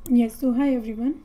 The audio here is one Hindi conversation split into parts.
Yes, so hi everyone.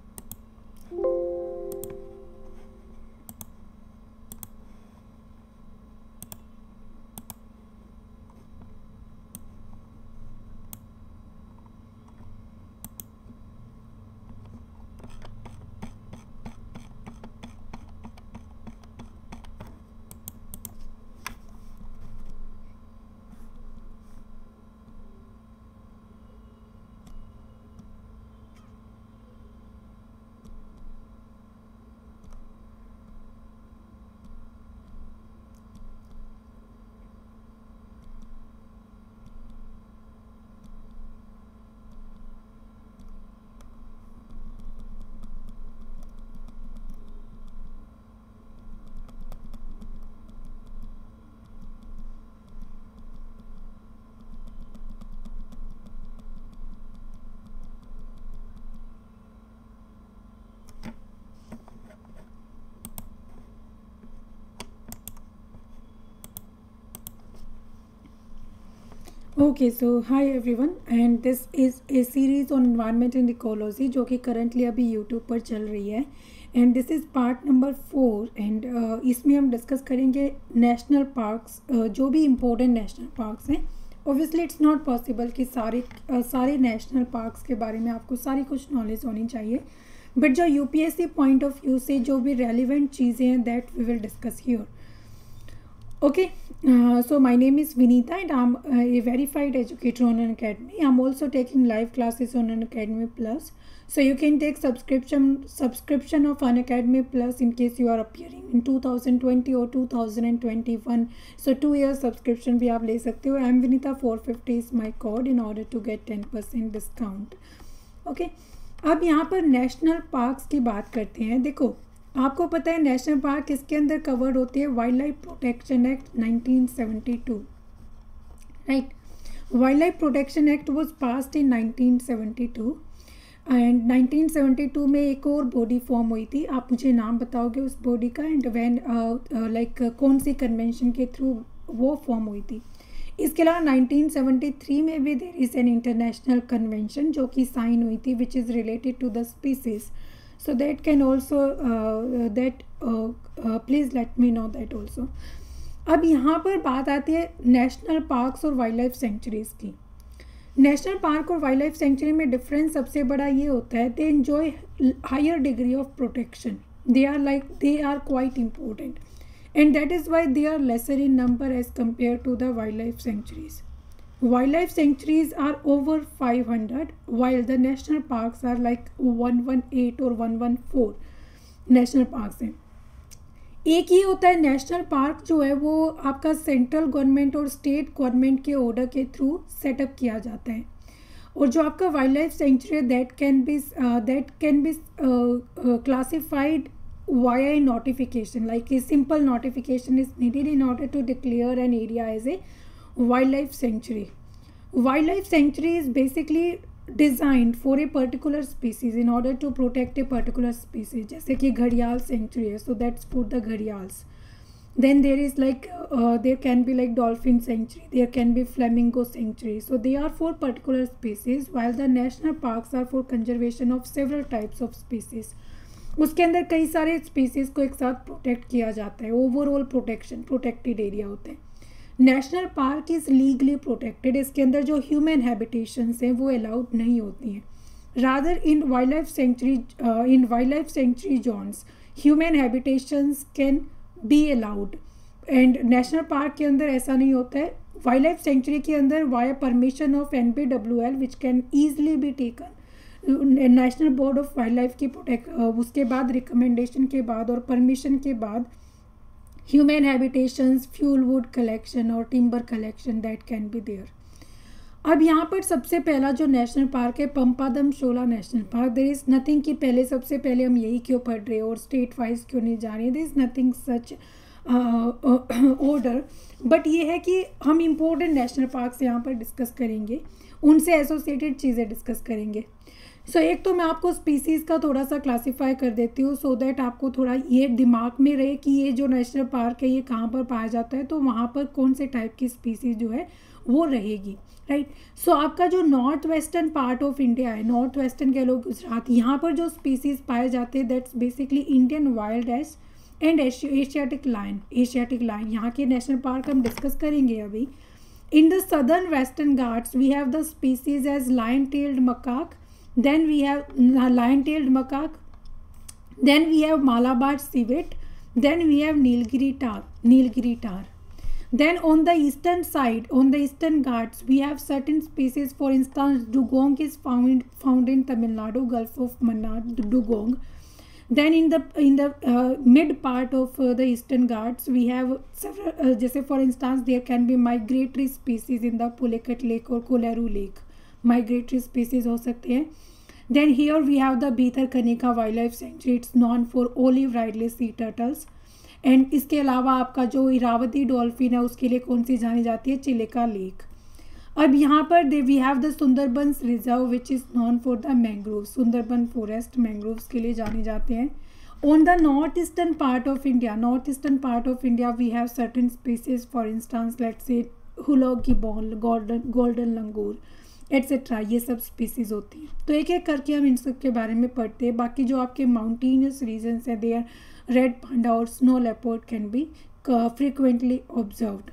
Okay, so hi everyone and this is a series on environment and ecology जो कि currently अभी YouTube पर चल रही है and this is part number 4 and इसमें हम discuss करेंगे national parks जो भी important national parks हैं. Obviously it's not possible कि सारे national parks के बारे में आपको सारी कुछ knowledge होनी चाहिए, but जो UPSC point of view से जो भी relevant चीज़ें हैं that we will discuss here. Okay, so my name is Vinita and I'm a verified educator on Unacademy. I'm also taking live classes on Unacademy Plus. So you can take subscription of Unacademy Plus in case you are appearing in 2020 or 2021. So 2 years subscription भी आप ले सकते हो. I'm Vinita 450 is my code in order to get 10% discount. Okay, अब यहाँ पर नेशनल पार्क्स की बात करते हैं. देखो आपको पता है नेशनल पार्क किसके अंदर कवर होती है? Wild life protection act 1972, right. Wild life protection act was passed in 1972 and 1972 में एक और बॉडी फॉर्म हुई थी. आप मुझे नाम बताओगे उस बॉडी का एंड व्हेन लाइक कौन सी कन्वेंशन के थ्रू वो फॉर्म हुई थी? इसके अलावा 1973 में भी there is an international convention जो कि साइन हुई थी which is related to the species. So that can also please let me know that also. अब यहाँ पर बात आती है नेशनल पार्क्स और वाइल्ड लाइफ सेंचुरीज़ की. नेशनल पार्क और वाइल्ड लाइफ सेंचुरी में डिफरेंस सबसे बड़ा ये होता है they enjoy higher degree of protection. They are quite important and that is why they are lesser in number as compare to the wild life sanctuaries. Wildlife sanctuaries are over 500 while the national parks are like 118 or 114 national parks हैं. एक ही होता है नेशनल पार्क जो है वो आपका सेंट्रल गवर्नमेंट और स्टेट गवर्नमेंट के ऑर्डर के थ्रू सेटअप किया जाता है. और जो आपका wild life sanctuary that can be classified via a notification, like a simple notification is needed in order to declare an area as a wildlife sanctuary. Wildlife sanctuary is basically designed for a particular species in order to protect a particular species. जैसे कि घड़ियाल sanctuary है, so that's for the gharials. Then there is like there can be like dolphin sanctuary, there can be flamingo sanctuary. So they are for particular species, while the national parks are for conservation of several types of species. उसके अंदर कई सारे स्पीसीज को एक साथ प्रोटेक्ट किया जाता है. ओवरऑल प्रोटेक्शन प्रोटेक्टेड एरिया होते हैं. National park is legally protected. इसके अंदर जो ह्यूमन हैबिटेशंस हैं वो अलाउड नहीं होती हैं. Rather in wild life sanctuary zones human habitations can be allowed and national park के अंदर ऐसा नहीं होता है. वाइल्ड लाइफ सेंचुरी के अंदर via permission of NBWL which can easily be taken, national board of wild life की उसके बाद रिकमेंडेशन के बाद और परमिशन के बाद human habitations, fuel wood collection और timber collection that can be there. अब यहाँ पर सबसे पहला जो नेशनल पार्क है Pampadum Shola national park. There is nothing कि पहले सबसे पहले हम यही क्यों पढ़ रहे हैं और स्टेट वाइज क्यों नहीं जा रहे हैं. There is nothing such order, but ये है कि हम इम्पोर्टेंट नेशनल पार्क्स यहाँ पर डिस्कस करेंगे, उनसे एसोसिएटेड चीज़ें डिस्कस करेंगे. सो एक तो मैं आपको स्पीसीज़ का थोड़ा सा क्लासीफाई कर देती हूँ सो दैट आपको थोड़ा ये दिमाग में रहे कि ये जो नेशनल पार्क है ये कहाँ पर पाया जाता है, तो वहाँ पर कौन से टाइप की स्पीसीज़ जो है वो रहेगी, राइट। सो आपका जो north western part of India है, नॉर्थ वेस्टर्न कह लो गुजरात, यहाँ पर जो स्पीसीज पाए जाते हैं that's basically Indian wild ass and Asiatic lion. Asiatic lion यहाँ के नेशनल पार्क हम डिस्कस करेंगे अभी। In the southern western Ghats, we have the species as lion-tailed macaque. Then we have lion-tailed macaque. Then we have Malabar civet. Then we have Nilgiri tar. Nilgiri tar. Then on the eastern side, on the eastern Ghats, we have certain species. For instance, dugong is found in Tamil Nadu, Gulf of Mannar, dugong. Then in the mid part of the eastern Ghats, we have several, जैसे for instance there can be migratory species in the Pulicat Lake or Koleru Lake, migratory species हो सकते हैं. Then here we have the Bhitarkanika Wildlife Sanctuary. It's known for olive ridley sea turtles. And इसके अलावा आपका जो इरावती डॉल्फिन है उसके लिए कौन सी जानी जाती है, चिलिका लेक. अब यहाँ पर we have the Sundarbans reserve which is known for the mangrove. Sundarban forest mangroves के लिए जाने जाते हैं. On the north eastern part of India we have certain species. For instance let's say hoolock gibbon, golden langur etcetera, ये सब स्पीसीज होती हैं. तो एक एक करके हम इन सब के बारे में पढ़ते हैं. बाकी जो आपके माउंटेनियस रीजन्स है, देयर रेड पांडा और snow leopard can be frequently observed.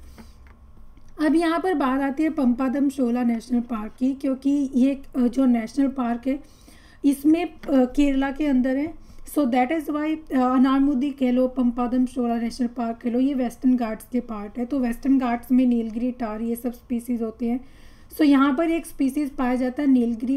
अब यहाँ पर बात आती है पंपादम शोला नेशनल पार्क की, क्योंकि ये जो नेशनल पार्क है इसमें केरला के अंदर है. So that is why Anamudi कह लो, पंपादम शोला नेशनल पार्क कह लो, ये वेस्टर्न घाट्स के पार्ट है. तो वेस्टर्न घाट्स में नीलगिरी टार ये सब स्पीसीज़ होते हैं. सो यहाँ पर एक स्पीसीज़ पाया जाता है नीलगिरी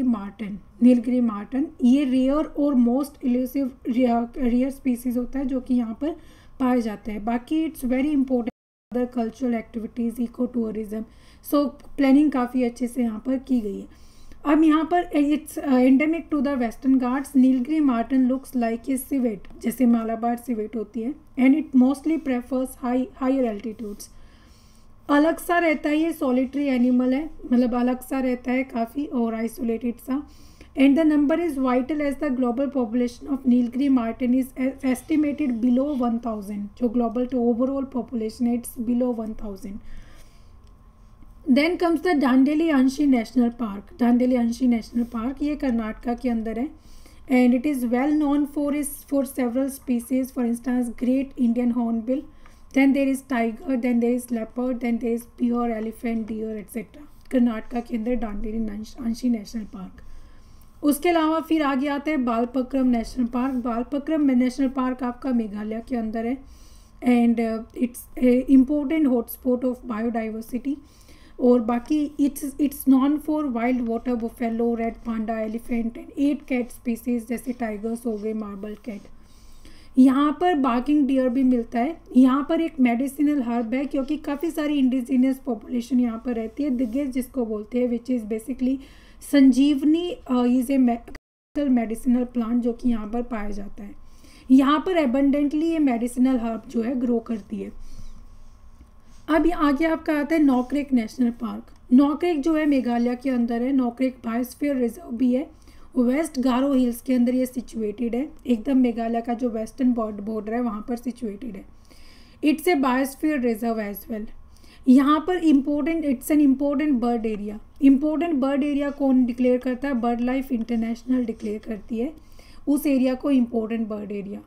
मार्टन. ये रेयर और मोस्ट इल्यूसिव रेयर स्पीसीज़ होता है जो कि यहाँ पर पाया जाता है. बाकी it's very important other cultural activities, eco tourism. So planning काफ़ी अच्छे से यहाँ पर की गई है. अब यहाँ पर it's endemic to the western Ghats. Nilgiri marten looks like a civet, जैसे मालाबार सिवेट होती है. And it mostly prefers higher altitudes. अलग सा रहता है, ये सॉलिटरी एनिमल है, मतलब अलग सा रहता है काफ़ी और आइसोलेटेड सा. And the number is vital as the global population of Nilgiri marten is estimated below 1000. जो global to overall population it's below 1000. Then comes the Dandeli Anshi National Park. Dandeli Anshi National Park ये कर्नाटका के अंदर है. And it is well known for several species. For instance, Great Indian Hornbill. Then there is tiger. Then there is leopard. Then there is bear, elephant, deer, etc. Karnataka के अंदर दांडेली अंशी नेशनल पार्क. उसके अलावा फिर आगे आता है Balpakram national park. Balpakram national park आपका मेघालय के अंदर है. And it's important hotspot of biodiversity. और बाकी it's known for wild water buffalo, red panda, elephant and 8 cat species जैसे टाइगर्स हो गए, मार्बल कैट. यहाँ पर बार्किंग डियर भी मिलता है. यहाँ पर एक मेडिसिनल हर्ब है क्योंकि काफ़ी सारी इंडिजिनियस पॉपुलेशन यहाँ पर रहती है. दिग्गज जिसको बोलते हैं, which is basically Sanjeevani is a medicinal plant जो कि यहाँ पर पाया जाता है. यहाँ पर एबंडेंटली ये मेडिसिनल हर्ब जो है ग्रो करती है. अब आगे आपका आता है नॉकरेक नेशनल पार्क. नॉकरेक जो है मेघालय के अंदर है. नॉकरेक बायोस्फीयर रिजर्व भी है. वेस्ट गारो हिल्स के अंदर ये सिचुएटेड है. एकदम मेघालय का जो वेस्टर्न बॉर्डर है वहाँ पर सिचुएटेड है. It's a biosphere reserve as well. यहाँ पर it's an important bird area. Important bird area कौन डिक्लेयर करता है? बर्ड लाइफ इंटरनेशनल डिक्लेयर करती है उस एरिया को इम्पोर्टेंट बर्ड एरिया.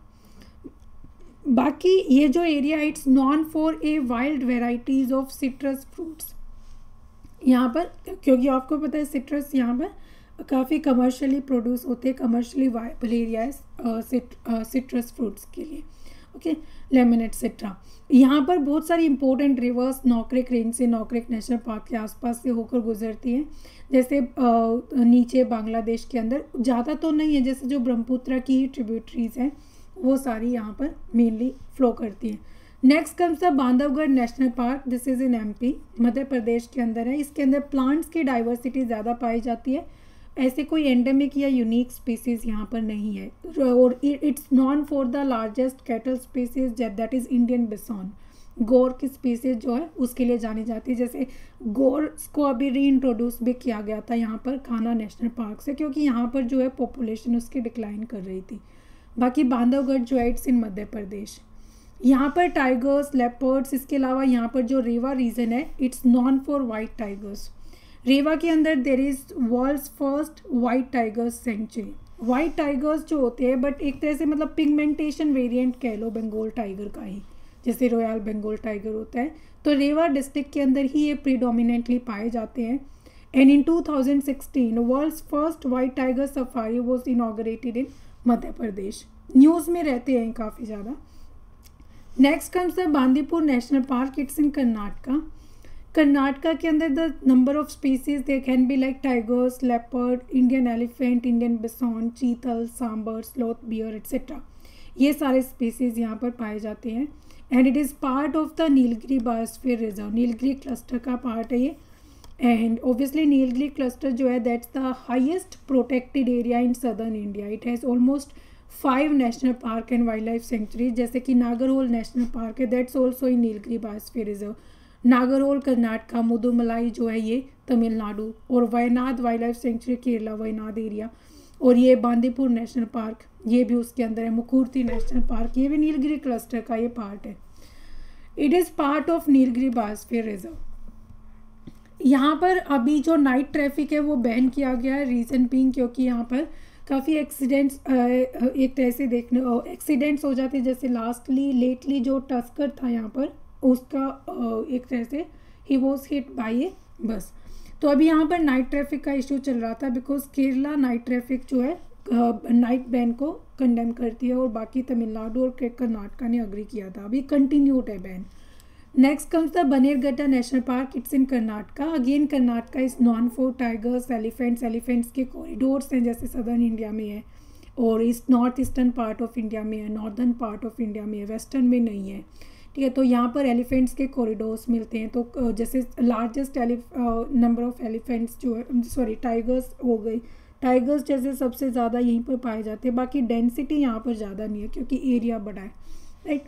बाकी ये जो area it's known for a wild varieties of citrus fruits. यहाँ पर क्योंकि आपको पता है सिट्रस यहाँ पर काफ़ी कमर्शियली प्रोड्यूस होते हैं, कमर्शियली वायबल एरिया है सिट्रस फ्रूट्स के लिए. Okay, lemon etcetera. यहाँ पर बहुत सारी इंपॉर्टेंट रिवर्स नॉकरेक रेंज से, नॉकरेक नेशनल पार्क के आसपास से होकर गुजरती हैं. जैसे नीचे बांग्लादेश के अंदर ज़्यादा तो नहीं है, जैसे जो ब्रह्मपुत्र की ही ट्रिब्यूटरीज हैं वो सारी यहाँ पर मेनली फ्लो करती हैं. Next comes the Bandhavgarh national park. This is in MP, Madhya Pradesh के अंदर है. इसके अंदर प्लांट्स की डाइवर्सिटी ज़्यादा पाई जाती है. ऐसे कोई एंडेमिक या यूनिक स्पीसीज़ यहाँ पर नहीं है. और it's known for the largest cattle species that is Indian bison. Gaur की स्पीसीज जो है उसके लिए जानी जाती है. जैसे गोर को अभी रीइंट्रोड्यूस भी किया गया था यहाँ पर कान्हा नेशनल पार्क से, क्योंकि यहाँ पर जो है पॉपुलेशन उसकी डिक्लाइन कर रही थी. बाकी बांधवगढ़ जो है इट्स इन मध्य प्रदेश. यहाँ पर टाइगर्स, लेपर्ड्स, इसके अलावा यहाँ पर जो रेवा रीजन है it's known for white tigers. Rewa के अंदर there is world's first white tigers sanctuary. White tigers जो होते हैं बट एक तरह से मतलब पिगमेंटेशन वेरिएंट कह लो बंगाल टाइगर का ही, जैसे रॉयल बंगाल टाइगर होता है, तो रेवा डिस्ट्रिक्ट के अंदर ही ये प्रीडोमिनेंटली पाए जाते हैं। And in 2016 world's first white tiger safari was inaugurated in Madhya Pradesh. News में रहते हैं काफ़ी ज़्यादा। Next comes the Bandipur national park, it's in Karnataka. Karnataka के अंदर the number of species they can be like tigers, leopard, Indian elephant, Indian bison, chital, sambar, sloth, beer etcetera, ये सारे स्पीसीज यहाँ पर पाए जाते हैं। And it is part of the Nilgiri biosphere reserve, Nilgiri cluster का पार्ट है ये। एंड ऑब्वियसली नीलगिरी क्लस्टर जो है that's the highest protected area in southern India. It has almost 5 national park and wild life sanctuary, जैसे कि नागरहोल नेशनल पार्क है that's also in Nilgiri biosphere reserve. Nagarhole Karnataka, Mudumalai जो है ये तमिलनाडु, और Wayanad wild life sanctuary Kerala, Wayanad area, और ये बांदीपुर नेशनल पार्क ये भी उसके अंदर है। मुकुर्ती नेशनल पार्क ये भी नीलगिरी क्लस्टर का ये पार्ट है। It is part of Nilgiri biosphere reserve. यहाँ पर अभी जो नाइट ट्रैफिक है वो बैन किया गया है, रीज़न बीइंग क्योंकि यहाँ पर काफ़ी एक्सीडेंट्स एक तरह से देखने एक्सीडेंट्स हो जाते हैं, जैसे लेटली जो टस्कर था यहाँ पर उसका एक तरह से ही was hit by a bus. तो अभी यहाँ पर नाइट ट्रैफिक का इशू चल रहा था बिकॉज केरला नाइट ट्रैफिक जो है नाइट बैन को कंडेम करती है और बाकी तमिलनाडु और कर्नाटका ने अग्री किया था, अभी कंटिन्यूड है ban. Next comes the Bannerghatta national park, it's in Karnataka. Again Karnataka is known for tigers, elephants के कॉरिडोर्स हैं जैसे सदर्न इंडिया में है और north eastern part of India में है, नॉर्दर्न पार्ट ऑफ इंडिया में है, वेस्टर्न में नहीं है, ठीक है। तो यहाँ पर एलिफेंट्स के कॉरिडोर्स मिलते हैं। तो जैसे लार्जेस्ट नंबर ऑफ एलिफेंट्स जो है टाइगर्स हो गई, टाइगर्स जैसे सबसे ज़्यादा यहीं पर पाए जाते हैं, बाकी डेंसिटी यहाँ पर ज़्यादा नहीं है क्योंकि एरिया बड़ा है, right.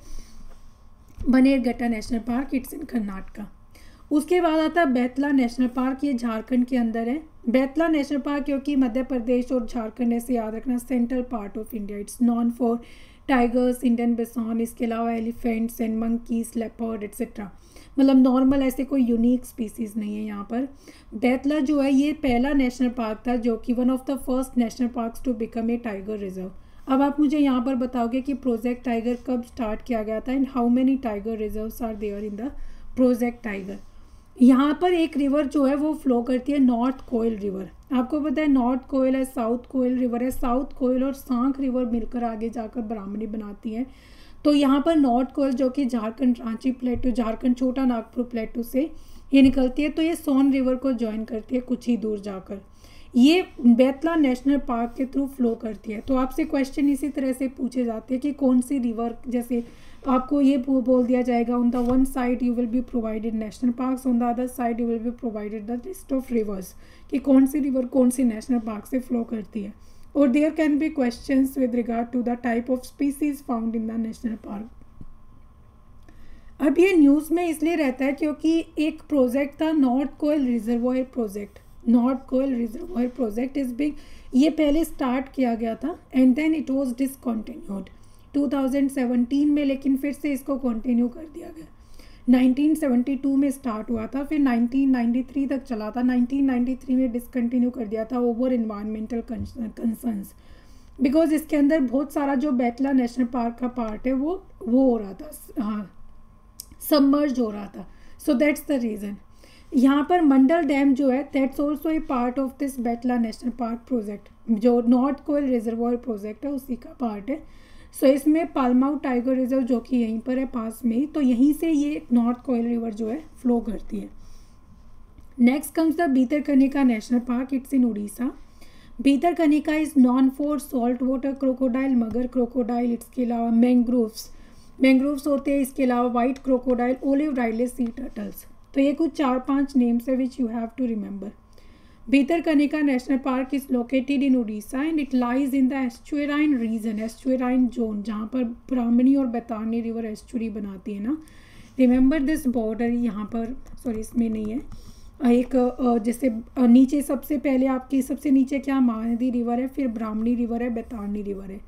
Bannerghatta national park, it's in Karnataka. उसके बाद आता है बेतला नेशनल पार्क, ये झारखंड के अंदर है। बेतला नेशनल पार्क क्योंकि मध्य प्रदेश और झारखंड ऐसे याद रखना central part of India, it's known for tigers, Indian bison, इसके अलावा elephants and monkeys, leopard etcetera, मतलब नॉर्मल ऐसे कोई यूनिक स्पीसीज़ नहीं है यहाँ पर। बेतला जो है ये पहला नेशनल पार्क था जो कि one of the first national parks to become a tiger reserve. अब आप मुझे यहाँ पर बताओगे कि प्रोजेक्ट टाइगर कब स्टार्ट किया गया था and how many tiger reserves are there in the project tiger. यहाँ पर एक रिवर जो है वो फ्लो करती है नॉर्थ कोयल रिवर। आपको पता है नॉर्थ कोयल है, साउथ कोयल रिवर है, साउथ कोयल और सांख रिवर मिलकर आगे जाकर ब्राह्मणी बनाती है। तो यहाँ पर नॉर्थ कोयल जो कि झारखंड रांची प्लेटू, झारखंड छोटा नागपुर प्लेटू से ये निकलती है, तो ये सोन रिवर को ज्वाइन करती है कुछ ही दूर जाकर, ये बेतला नेशनल पार्क के थ्रू फ्लो करती है। तो आपसे क्वेश्चन इसी तरह से पूछे जाते हैं कि कौन सी रिवर, जैसे आपको ये बोल दिया जाएगा on the one side you will be provided national parks, on the other side you will be provided the list of rivers, कि कौन सी रिवर कौन सी नेशनल पार्क से फ्लो करती है। और there can be questions with regard to the type of species found in the national park. अब ये न्यूज़ में इसलिए रहता है क्योंकि एक प्रोजेक्ट था north Koel reservoir project, north Koel reservoir project is big, ये पहले स्टार्ट किया गया था and then it was discontinued 2017 में, लेकिन फिर से इसको कंटिन्यू कर दिया गया। 1972 में स्टार्ट हुआ था, फिर 1993 तक चला था, 1993 में डिसकंटिन्यू कर दिया था ओवर एनवायरमेंटल कंसर्न्स, बिकॉज इसके अंदर बहुत सारा जो बेतला नेशनल पार्क का पार्ट है वो हो रहा था, हाँ सबमर्ज हो रहा था, सो दैट्स द रीज़न। यहाँ पर मंडल डैम जो है that's also a part of this Betla national park project, जो नॉर्थ कोयल रिजर्वॉयर प्रोजेक्ट है उसी का पार्ट है। सो इसमें पालमाऊ टाइगर रिजर्व जो कि यहीं पर है पास में ही, तो यहीं से ये नॉर्थ कोयल रिवर जो है फ्लो करती है। Next comes the Bhitarkanika national park, it's in Orissa. Bhitarkanika is known for salt water crocodile, mugger crocodile, इसके अलावा मैंग्रोव्स होते हैं, इसके अलावा वाइट क्रोकोडाइल, ओलिव राइले सी टर्टल्स। तो ये कुछ 4-5 नेम्स है which you have to remember. Bhitarkanika national park is located in Orissa and it lies in the estuarine region, estuarine zone, जहाँ पर ब्राह्मणी और बैतारनी रिवर एस्चुरी बनाती है ना। रिमेंबर दिस बॉर्डर, यहाँ पर सॉरी इसमें नहीं है, एक जैसे नीचे सबसे पहले आपकी सबसे नीचे क्या महानदी रिवर है, फिर ब्राह्मणी रिवर है, बैतारनी रिवर है।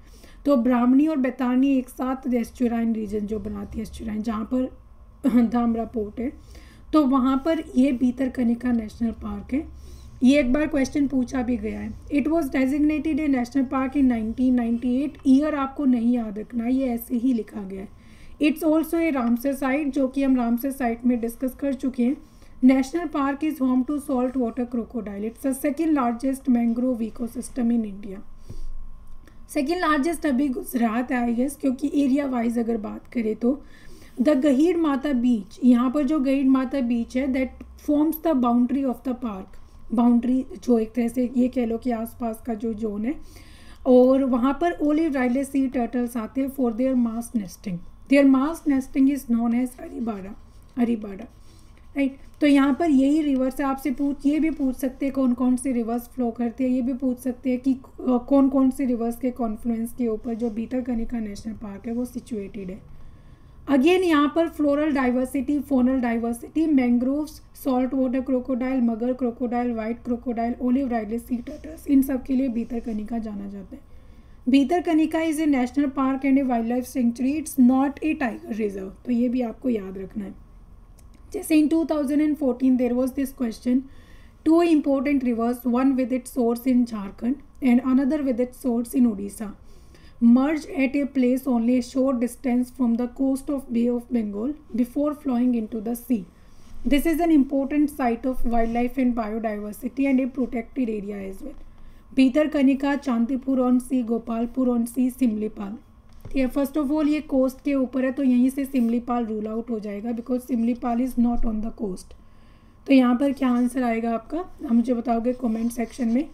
तो ब्राह्मणी और बैतारनी एक साथ एस्चुराइन रीजन जो बनाती है एस्चुराइन, जहाँ पर धामरा पोर्ट है, तो वहाँ पर ये भीतरकनिका नेशनल पार्क है। ये एक बार क्वेश्चन पूछा भी गया है। It was designated a national park in 1998। Year आपको नहीं याद रखना, ये ऐसे ही लिखा गया है। It's also a Ramsar site, जो कि हम रामसर साइट में डिस्कस कर चुके हैं। National park is home to salt water crocodile. It's the second largest mangrove ecosystem in India. Second largest अभी गुजरात है आई गेस, क्योंकि एरिया वाइज अगर बात करें तो द गहीर माता बीच, यहाँ पर जो गहीर माता बीच है that forms the boundary of the park. Boundary जो एक तरह से ये कह लो कि आसपास का जो जोन है, और वहाँ पर ओलिव राइलेस सी टर्टल्स आते हैं for their mass nesting. Their mass nesting is known as arribada, right. तो यहाँ पर यही रिवर से आपसे ये भी पूछ सकते हैं कौन कौन से रिवर्स फ्लो करते हैं, ये भी पूछ सकते हैं कि कौन कौन से रिवर्स के कॉन्फ्लुएंस के ऊपर जो भीतरकनिका नेशनल पार्क है वो सिचुएटेड है। अगेन यहाँ पर floral diversity, faunal diversity, mangroves, salt water crocodile, mugger crocodile, white crocodile, olive ridleys sea turtles, इन सब के लिए भीतरकनिका जाना जाता है। Bhitarkanika is a national park and a wild life sanctuary. It's not a tiger reserve, तो ये भी आपको याद रखना है। जैसे in 2014 there was this question, two important rivers, one with its source in Jharkhand and another with its source in Orissa, merge at a place only a short distance from the coast of Bay of Bengal before flowing into the sea. This is an important site of wildlife and biodiversity and a protected area as well. Bhitarkanika, Chandipur on sea, Gopalpur on sea, Simlipal. ठीक है, फर्स्ट ऑफ ऑल ये कोस्ट के ऊपर है, तो यहीं से सिमलीपाल रूल आउट हो जाएगा because Simlipal is not on the coast. तो यहाँ पर क्या आंसर आएगा आपका, आप मुझे बताओगे कमेंट सेक्शन में।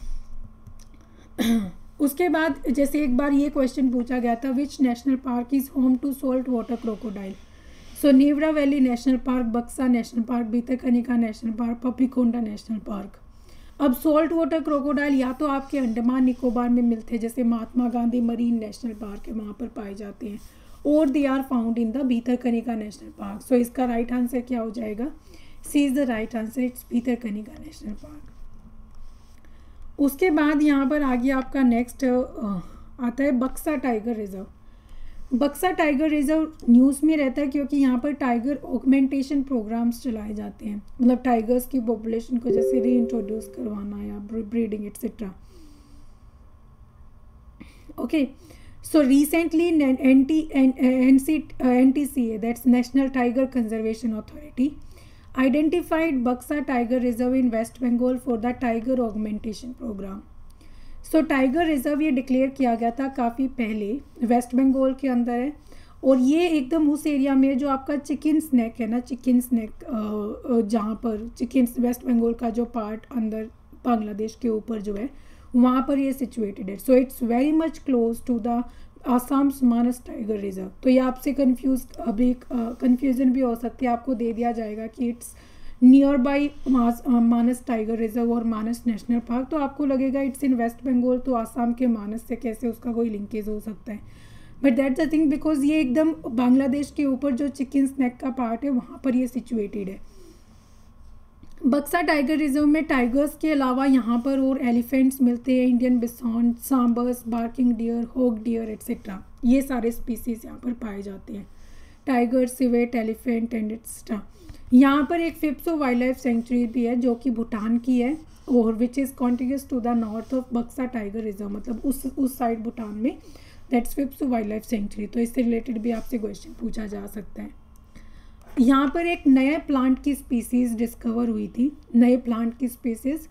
उसके बाद जैसे एक बार ये क्वेश्चन पूछा गया था, which national park is home to salt water crocodile. So Neora valley national park, Buxa national park, Bhitarkanika national park, Papikonda national park. अब सॉल्ट वाटर क्रोकोडाइल या तो आपके अंडमान निकोबार में मिलते हैं, जैसे Mahatma Gandhi marine national park है वहाँ पर पाए जाते हैं, और they are found in the Bhitarkanika national park. So इसका राइट आंसर क्या हो जाएगा, C is the right answer, it's Bhitarkanika national park. उसके बाद यहाँ पर आगे आपका नेक्स्ट आता है Buxa tiger reserve. Buxa tiger reserve news में रहता है क्योंकि यहाँ पर टाइगर ऑगमेंटेशन प्रोग्राम्स चलाए जाते हैं, मतलब टाइगर्स की पॉपुलेशन को जैसे रीइंट्रोड्यूस करवाना या breeding etcetera. Okay, so recently NTCA, that's national tiger conservation authority, identified Buxa Tiger Reserve in West Bengal for the Tiger Augmentation Program. So Tiger Reserve ये डिक्लेयर किया गया था काफ़ी पहले, वेस्ट बंगाल के अंदर है, और ये एकदम उस एरिया में जो आपका चिकन स्नैक है ना, चिकन स्नैक जहाँ पर चिकन वेस्ट बंगाल का जो पार्ट अंदर बांग्लादेश के ऊपर जो है वहाँ पर ये सिचुएटेड है। So it's very much close to the Assam's Manas tiger reserve. तो ये आपसे कन्फ्यूजन भी हो सकती है, आपको दे दिया जाएगा कि it's nearby Manas tiger reserve और मानस नेशनल पार्क, तो आपको लगेगा इट्स इन वेस्ट बंगाल, तो आसाम के मानस से कैसे उसका कोई लिंकेज हो सकता है। But that's the thing, because ये एकदम बांग्लादेश के ऊपर जो चिकन स्नैक का पार्ट है वहाँ पर ये सिचुएटेड है। बक्सा टाइगर रिजर्व में टाइगर्स के अलावा यहाँ पर और एलिफेंट्स मिलते हैं, Indian bison, sambars, barking deer, hog deer etcetera, ये सारे स्पीसीज यहाँ पर पाए जाते हैं। Tiger, civet, elephant and etcetera. यहाँ पर एक फिप्सो वाइल्ड लाइफ सेंचुरी भी है जो कि भूटान की है, और which is continuous to the north of Buxa tiger reserve, मतलब उस साइड भूटान में, that's Phibsoo wild life sanctuary. तो इससे रिलेटेड भी आपसे क्वेश्चन पूछा जा सकता है। यहाँ पर एक नए प्लांट की स्पीसीज़ डिस्कवर हुई थी, नए प्लांट की स्पीसीज़,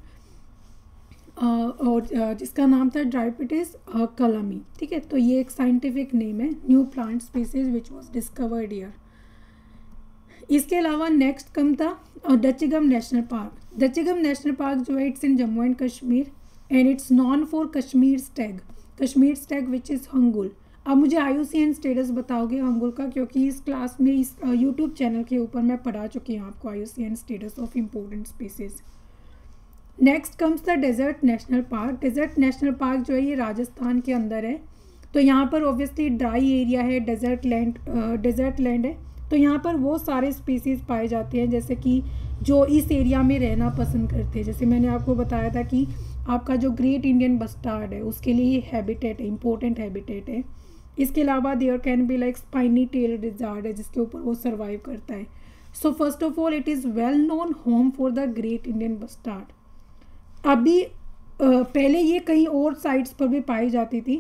और जिसका नाम था ड्राइपिटिस कलामी। ठीक है, तो ये एक साइंटिफिक नेम है, new plant species which was discovered here. इसके अलावा नेक्स्ट कम था Dachigam national park. Dachigam national park जो है it's in Jammu and Kashmir and it's known for Kashmir stag which is hangul. अब मुझे IUCN स्टेटस बताओगे हंगुल का, क्योंकि इस क्लास में इस यूट्यूब चैनल के ऊपर मैं पढ़ा चुकी हूँ आपको IUCN status of important species. Next comes the desert national park. Desert national park जो है ये राजस्थान के अंदर है, तो यहाँ पर ऑब्वियसली ड्राई एरिया है, डेजर्ट लैंड है, तो यहाँ पर वो सारे स्पीसीज पाए जाते हैं जैसे कि जो इस एरिया में रहना पसंद करते हैं। जैसे मैंने आपको बताया था कि आपका जो ग्रेट इंडियन बस्टार्ड है उसके लिए ये हैबिटेट है, इंपॉर्टेंट हैबिटेट है। इसके अलावा there can be like spiny tail lizard है जिसके ऊपर वो सर्वाइव करता है। So first of all it is well known home for the great Indian bustard. अभी पहले ये कहीं और साइट्स पर भी पाई जाती थी।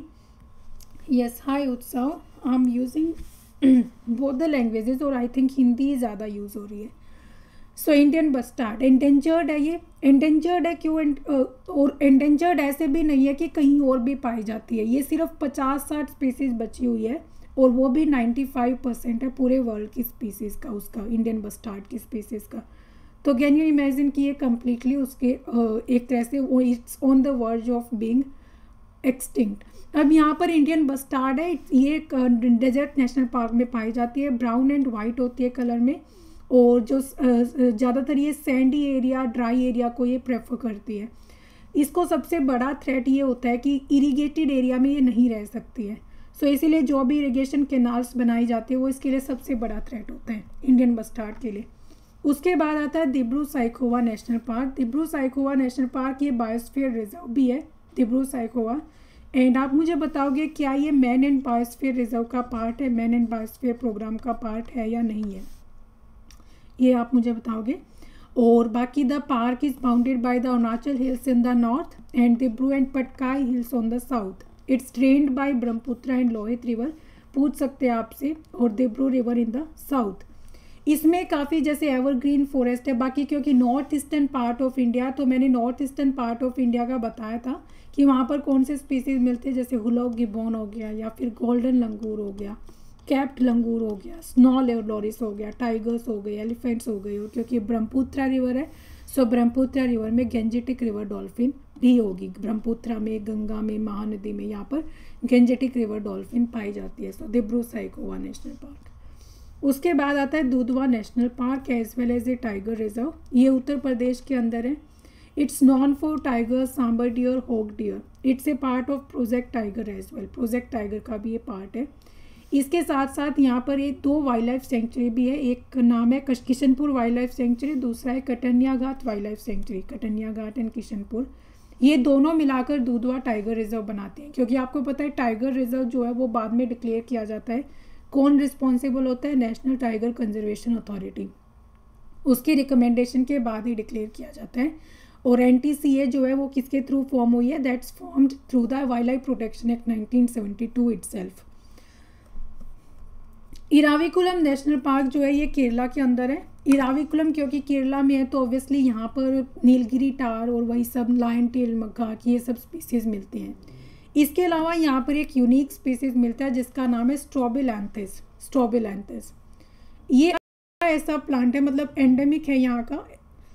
Yes, hi Utsav, I am using both the languages और आई थिंक हिंदी ज़्यादा यूज़ हो रही है। सो इंडियन बस्टार्ड एंडेंजर्ड है, ये एंडेंजर्ड है क्यों? और एंडेंजर्ड ऐसे भी नहीं है कि कहीं और भी पाई जाती है, ये सिर्फ 50-60 स्पीसीज बची हुई है और वो भी 95% है पूरे वर्ल्ड की स्पीसीज़ का, उसका इंडियन बस्टार्ड की स्पीसीज़ का। तो कैन यू इमेजिन कि ये कम्प्लीटली उसके एक तरह से वो it's on the verge of being extinct. अब यहाँ पर इंडियन बस्टार्ड है, ये डेजर्ट नेशनल पार्क में पाई जाती है, ब्राउन एंड वाइट होती है कलर में, और जो ज़्यादातर ये सैंडी एरिया, ड्राई एरिया को ये प्रेफर करती है। इसको सबसे बड़ा थ्रेट ये होता है कि इरीगेटेड एरिया में ये नहीं रह सकती है। सो इसीलिए जो भी इरीगेशन कैनाल्स बनाई जाती है वो इसके लिए सबसे बड़ा थ्रेट होता है इंडियन बस्टार्ड के लिए। उसके बाद आता है दिब्रू-सैखोवा नेशनल पार्क। दिब्रू-सैखोवा नेशनल पार्क ये बायोस्फीयर रिजर्व भी है, दिब्रू-सैखोवा। एंड आप मुझे बताओगे क्या ये मैन एंड बायोस्फीयर रिजर्व का पार्ट है, मैन एंड बायोस्फीयर प्रोग्राम का पार्ट है या नहीं है, ये आप मुझे बताओगे। और बाकी the park is bounded by the Arunachal hills in the north and Dibru and Patkai hills on the south. It's drained by Brahmaputra and Lohit river, पूछ सकते हैं आपसे, और Dibru river in the south. इसमें काफ़ी जैसे एवरग्रीन फॉरेस्ट है। बाकी क्योंकि north eastern part of India, तो मैंने north eastern part of India का बताया था कि वहाँ पर कौन से स्पीसीज मिलते हैं, जैसे हुलॉक गिबॉन हो गया, या फिर गोल्डन लंगूर हो गया, कैप्ड लंगूर हो गया, स्नो लॉरिस हो गया, टाइगर्स हो गए, एलिफेंट्स हो गए। और क्योंकि ब्रह्मपुत्र रिवर है, सो ब्रह्मपुत्र रिवर में गेंजेटिक रिवर डॉल्फिन भी होगी। ब्रह्मपुत्र में, गंगा में, महानदी में यहाँ पर गेंजेटिक रिवर डॉल्फिन पाई जाती है। सो दिब्रू-सैखोवा नेशनल पार्क। उसके बाद आता है Dudhwa national park as well as a tiger reserve. ये उत्तर प्रदेश के अंदर है। It's known for tiger, sambar dear, hoc dear. It's a part of project tiger as well, project tiger का भी ये पार्ट है। इसके साथ साथ यहाँ पर एक 2 वाइल्ड लाइफ सेंचुरी भी है, एक नाम है किशनपुर वाइल्ड लाइफ सेंचुरी, दूसरा है कटनिया घाट वाइल्ड लाइफ सेंचुरी, कटनिया घाट एंड किशनपुर। ये दोनों मिलाकर दुधवा टाइगर रिजर्व बनाते हैं, क्योंकि आपको पता है टाइगर रिजर्व जो है वो बाद में डिक्लेयर किया जाता है। कौन रिस्पॉन्सिबल होता है? नेशनल टाइगर कंजर्वेशन अथॉरिटी, उसकी रिकमेंडेशन के बाद ही डिक्लेयर किया जाता है। और NTCA जो है वो किसके थ्रू फॉर्म हुई है? That's formed through the wild life protection act 1972 itself. Eravikulam national park जो है ये केरला के अंदर है। इराविकुलम क्योंकि केरला में है तो ऑब्वियसली यहाँ पर नीलगिरी टार और वही सब लायन टेल मकाक, ये सब स्पीसीज मिलते हैं। इसके अलावा यहाँ पर एक यूनिक स्पीसीज मिलता है जिसका नाम है स्ट्रोबिलैंथिस। स्ट्रोबिलैंथिस ये ऐसा प्लांट है, मतलब एंडेमिक है यहाँ का,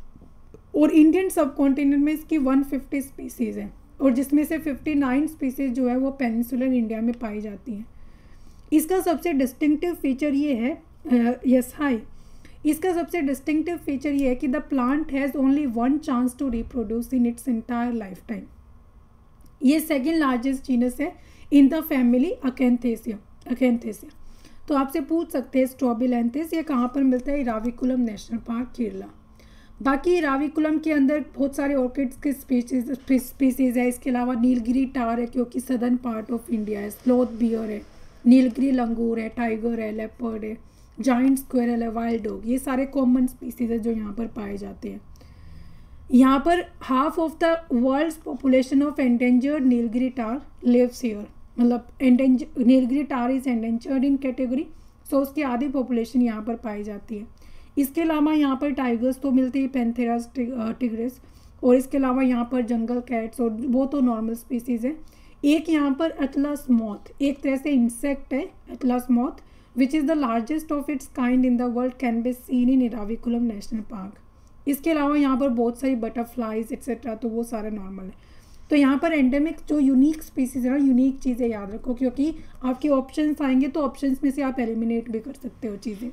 और इंडियन सब कॉन्टिनेंट में इसकी 150 स्पीसीज है, और जिसमें से 59 स्पीसीज जो है वो पेनिनसुलर इंडिया में पाई जाती हैं। इसका सबसे डिस्टिंक्टिव फीचर ये है, यस हाय, इसका सबसे डिस्टिंक्टिव फीचर ये है कि the plant has only 1 chance to reproduce in its entire lifetime. ये सेकेंड लार्जेस्ट जीनस है इन द फैमिली अकेंथेसिया। अकेंथेसिया तो आपसे पूछ सकते हैं स्ट्रोबिलैंथिस ये कहाँ पर मिलता है? Eravikulam national park, Kerala. बाकी इराविकुलम के अंदर बहुत सारे ऑर्किड्स के स्पीसीज है। इसके अलावा नीलगिरी टार है क्योंकि सदर्न पार्ट ऑफ इंडिया है, स्लोथ बियर है, नीलगिरी लंगूर है, टाइगर है, लेपर्ड है, जाइंट स्क्वेरल है, वाइल्ड डॉग, ये सारे कॉमन स्पीसीज है जो यहाँ पर पाए जाते हैं। यहाँ पर half of the world's population of endangered Nilgiri tahr lives here, मतलब Nilgiri tahr is endangered in category, so उसकी आधी पॉपुलेशन यहाँ पर पाई जाती है। इसके अलावा यहाँ पर टाइगर्स तो मिलती है, पैंथेरास टिग्रिस, और इसके अलावा यहाँ पर जंगल कैट्स, और वो तो नॉर्मल स्पीसीज है। एक यहाँ पर एटलस मॉथ, एक तरह से इंसेक्ट है atlas moth, which is the largest of its kind in the world, can be seen in Eravikulam national park. इसके अलावा यहाँ पर बहुत सारी बटरफ्लाइज एक्सेट्रा, तो वो सारा नॉर्मल है। तो यहाँ पर एंडेमिक जो यूनिक स्पीसीज है ना, यूनिक चीज़ें याद रखो, क्योंकि आपके ऑप्शंस आएंगे तो ऑप्शंस में से आप एलिमिनेट भी कर सकते हो चीज़ें।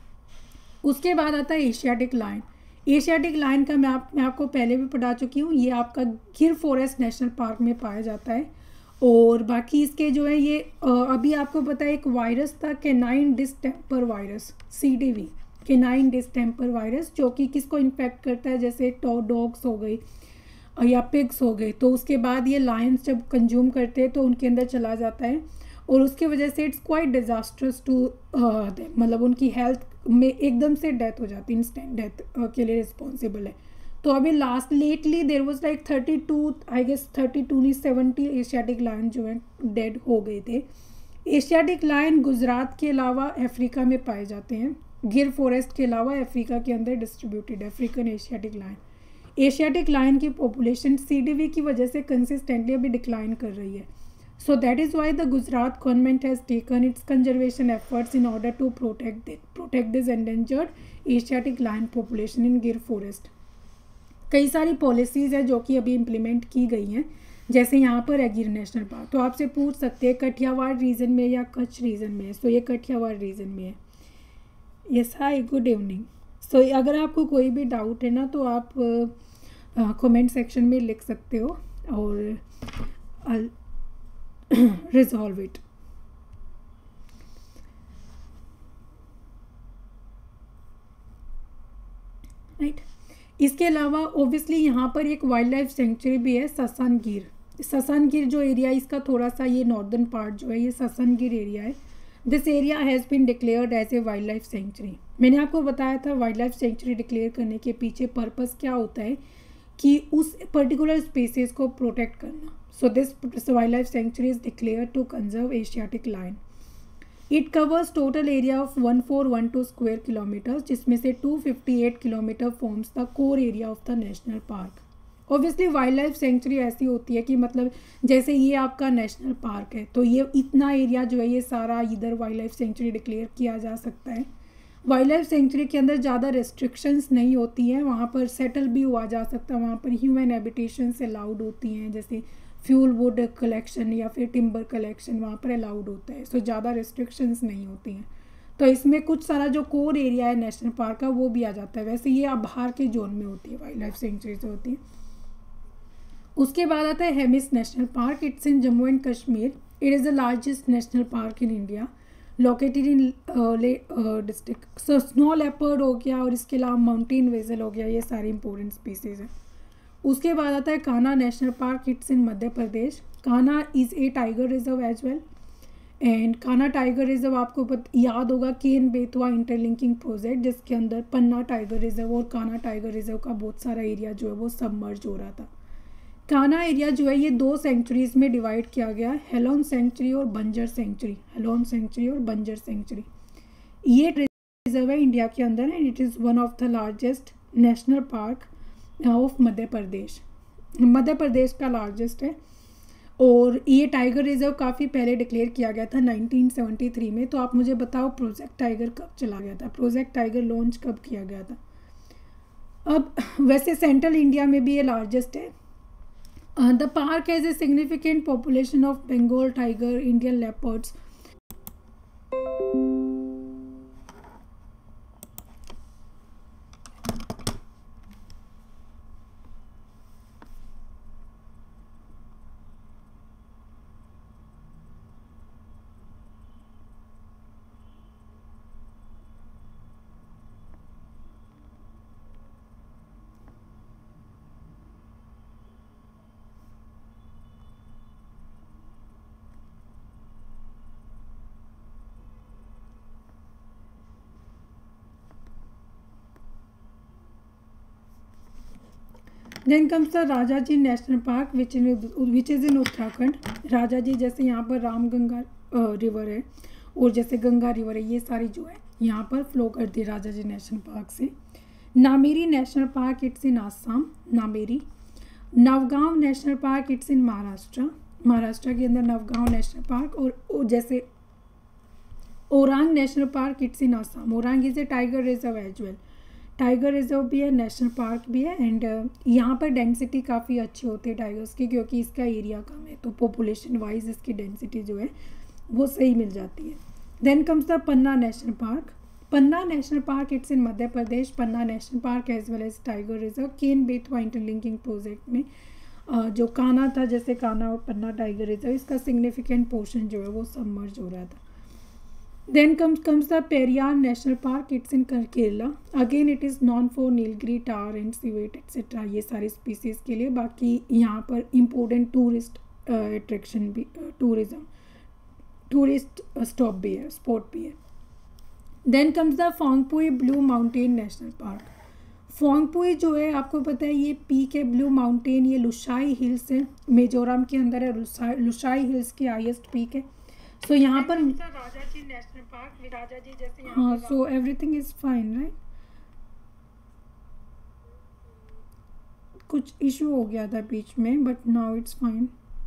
उसके बाद आता है एशियाटिक लायन। एशियाटिक लायन का मैं आपको पहले भी पढ़ा चुकी हूँ, ये आपका गिर फॉरेस्ट नेशनल पार्क में पाया जाता है। और बाकी इसके जो है ये अभी आपको पता है एक वायरस था, canine distemper virus, CDV, canine distemper virus, जो कि किसको इन्फेक्ट करता है, जैसे डॉग्स हो गई, या पिग्स हो गए, तो उसके बाद ये लायंस जब कंज्यूम करते हैं तो उनके अंदर चला जाता है और उसकी वजह से इट्स क्वाइट डिजास्टर्स टू, मतलब उनकी हेल्थ में एकदम से डेथ हो जाती है, इंस्टेंट डेथ के लिए रिस्पॉन्सिबल है। तो अभी last lately there was like 32, I guess 32 नहीं 70 एशियाटिक लायन जो है डेड हो गए थे। एशियाटिक लायन गुजरात के अलावा अफ्रीका में पाए जाते हैं, गिर फॉरेस्ट के अलावा अफ्रीका के अंदर distributed African Asiatic lion. Asiatic lion की पॉपुलेशन CDV की वजह से कंसिस्टेंटली अभी डिक्लाइन कर रही है। So that is why the Gujarat government has taken its conservation efforts in order to protect this endangered Asiatic lion population in Gir forest. कई सारी पॉलिसीज़ है जो कि अभी इम्प्लीमेंट की गई हैं, जैसे यहाँ पर है गिर नेशनल पार्क। तो आपसे पूछ सकते हैं कठियावाड़ रीजन में या कच्छ रीजन में है, तो ये कठियावाड़ रीजन में है। Yes, hi, good evening. So अगर आपको कोई भी डाउट है ना तो आप कमेंट सेक्शन में लिख सकते हो और रिजॉल्व इट। राइट, इसके अलावा ओब्वियसली यहाँ पर एक वाइल्ड लाइफ सेंचुरी भी है, ससन गिर। ससन गिर जो एरिया, इसका थोड़ा सा ये नॉर्दर्न पार्ट जो है ये ससन गिर एरिया है। This area has been declared as a wild life sanctuary. मैंने आपको बताया था वाइल्ड लाइफ सेंचुरी डिक्लेयर करने के पीछे पर्पस क्या होता है कि उस पर्टिकुलर स्पीसीज को प्रोटेक्ट करना। So this wild life sanctuary is declared to conserve Asiatic lion. It covers total area of 1412 square kilometres, जिसमें से 258 kilometre forms the core area of the national park. Obviously wild life sanctuary ऐसी होती है कि मतलब जैसे ये आपका नेशनल पार्क है तो ये इतना एरिया जो है ये सारा इधर वाइल्ड लाइफ सेंचुरी डिक्लेयर किया जा सकता है। वाइल्ड लाइफ सेंचुरी के अंदर ज़्यादा रेस्ट्रिक्शंस नहीं होती हैं, वहाँ पर सेटल भी हुआ जा सकता है, वहाँ पर ह्यूमन हैबिटेशंस अलाउड होती हैं, जैसे फ्यूल वुड कलेक्शन या फिर टिम्बर कलेक्शन वहाँ पर अलाउड होता है। सो ज़्यादा रेस्ट्रिक्शंस नहीं होती हैं, तो इसमें कुछ सारा जो कोर एरिया है नेशनल पार्क का वो भी आ जाता है। वैसे ये अब बाहर के जोन में होती है, वाइल्ड लाइफ सेंचुरी जो होती है। उसके बाद आता है Hemis national park. It's in Jammu and Kashmir. It is the largest national park in India, located in district. So snow leopard हो गया और इसके अलावा माउंटेन वेजल हो गया, ये सारी इंपॉर्टेंट स्पीसीज हैं। उसके बाद आता है Kanha national park. It's in Madhya Pradesh. Kanha is a tiger reserve as well, and Kanha tiger reserve आपको याद होगा केन बेतवा इंटरलिंकिंग प्रोजेक्ट, जिसके अंदर पन्ना टाइगर रिजर्व और कान्हा टाइगर रिजर्व का बहुत सारा एरिया जो है वो सबमर्ज हो रहा था। कान्हा एरिया जो है ये 2 सेंचुरीज में डिवाइड किया गया, हेलोन सेंचुरी और बंजर सेंचुरी। हेलोन सेंचुरी और बंजर सेंचुरी ये रिजर्व है इंडिया के अंदर, and it is one of the largest national park of Madhya Pradesh. Madhya Pradesh का लार्जेस्ट है, और ये टाइगर रिजर्व काफ़ी पहले डिक्लेयर किया गया था 1973 में। तो आप मुझे बताओ प्रोजेक्ट टाइगर कब चला गया था, प्रोजेक्ट टाइगर लॉन्च कब किया गया था। अब वैसे सेंट्रल इंडिया में भी ये लार्जेस्ट है। The park has a significant population of Bengal tiger, Indian leopards. Then comes the Rajaji National Park, which is in Uttarakhand. Rajaji जैसे यहाँ पर रामगंगा रिवर है और जैसे गंगा रिवर है, ये सारी जो है यहाँ पर फ्लो करती है राजाजी नेशनल पार्क से। Nameri national park, it's in Assam, Nameri. Navegaon national park, it's in Maharashtra, Maharashtra के अंदर नवगांव नेशनल पार्क। और जैसे Orang national park, it's in Assam. Orang is a tiger reserve as well, tiger reserve भी है, नेशनल पार्क भी है, एंड यहाँ पर डेंसिटी काफ़ी अच्छी होती है टाइगर्स की, क्योंकि इसका एरिया कम है, तो पॉपुलेशन वाइज इसकी डेंसिटी जो है वो सही मिल जाती है। Then comes the Panna national park. Panna national park, it's in Madhya Pradesh. Panna national park as well as tiger reserve, Ken Betwa interlinking project में जो कान्हा था, जैसे कान्हा और पन्ना टाइगर रिजर्व, इसका सिग्निफिकेंट पोर्शन जो है वो सबमर्ज हो रहा था। Then comes the Periyar National Park. It's in Kerala. Again it is known for Nilgiri, tar and civet etc. ये सारे species के लिए. बाकी यहाँ पर important tourist attraction भी tourist stop भी है, spot भी है. Then comes the Phongpui Blue Mountain National Park. Phawngpui जो है आपको पता है ये पीक है ब्लू माउंटेन, ये लुशाई हिल्स है, मिजोरम के अंदर है. लुशाई हिल्स की हाईएस्ट पीक है. सो यहाँ पर राजा जी नेशनल पार्क, राजा जी जैसे हाँ. So everything is fine right. कुछ इशू हो गया था बीच में but now it's fine.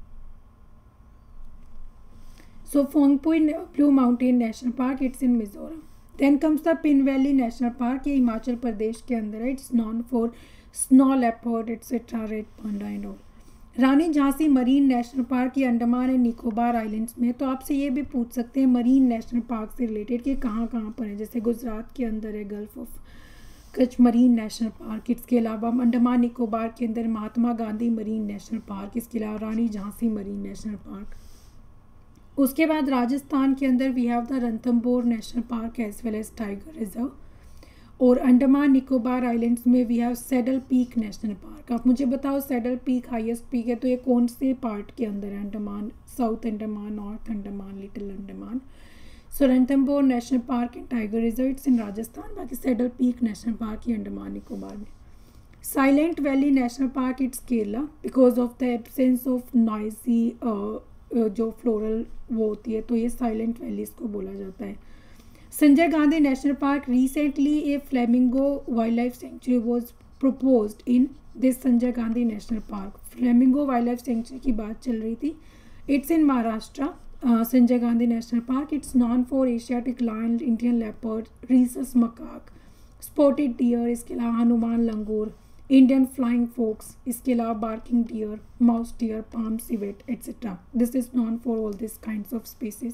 So Phawngpui blue mountain national park, it's in Mizoram. Then comes the Pin valley national park, ये हिमाचल प्रदेश के अंदर है. It's known for snow leopard etcetera, red panda and all. Rani Jhansi marine national park, ये अंडमान एंड निकोबार आइलैंड्स में. तो आपसे ये भी पूछ सकते हैं मरीन नेशनल पार्क से रिलेटेड कि कहाँ कहाँ पर है. जैसे गुजरात के अंदर है gulf of Kutch marine national park. इसके अलावा अंडमान निकोबार के अंदर Mahatma Gandhi marine national park. इसके अलावा Rani Jhansi marine national park. उसके बाद राजस्थान के अंदर we have the Ranthambore national park as well as tiger reserve. और अंडमान निकोबार आइलैंड्स में we have saddle peak national park. आप मुझे बताओ सैडल पीक हाईएस्ट पीक है तो ये कौन से पार्ट के अंदर है? Andaman, south Andaman, north Andaman, little Andaman. So Ranthambore national park and tiger reserve it's in Rajasthan. बाकी सैडल पीक नेशनल पार्क ये अंडमान निकोबार में. Silent valley national park it's Kerala because of the absence of noisy जो फ्लोरल वो होती है, तो ये साइलेंट वैली इसको बोला जाता है. Sanjay Gandhi national park, recently a flamingo wild life sanctuary was proposed in this Sanjay Gandhi national park. Flamingo wild life sanctuary की बात चल रही थी. It's in Maharashtra. Sanjay Gandhi national park, it's known for Asiatic lion, Indian leopard, rhesus macaque, spotted deer. इसके अलावा Hanuman langur, Indian flying fox. इसके अलावा barking deer, mouse deer, palm civet etcetera. This is known for all this kinds of species.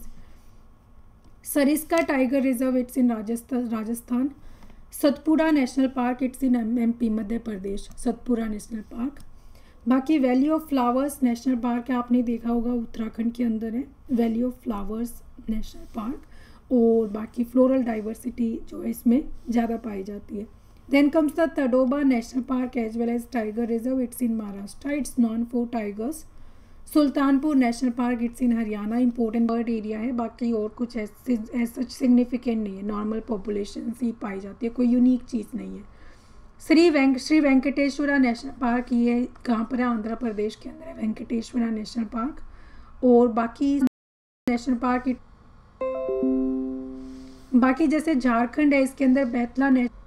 Sariska tiger reserve, it's in Rajasthan. Satpura national park, it's in MP Madhya Pradesh. Satpura national park. बाकी valley of flowers national park है, आपने देखा होगा उत्तराखंड के अंदर है valley of flowers national park. और बाकी फ्लोरल डाइवर्सिटी जो है इसमें ज़्यादा पाई जाती है. Then comes the Tadoba National Park as well as Tiger Reserve. It's in Maharashtra. It's known for tigers. Sultanpur national park, it's in Haryana. Important bird area है. बाकी और कुछ ऐसा सिग्निफिकेंट नहीं है. नॉर्मल पॉपुलेशन ही पाई जाती है, कोई यूनिक चीज़ नहीं है. श्री वेंकटेश्वरा नेशनल पार्क, ये कहाँ पर है? आंध्र प्रदेश के अंदर है वेंकटेश्वरा नेशनल पार्क. और बाकी नेशनल पार्क बाकी जैसे झारखंड है इसके अंदर बैतला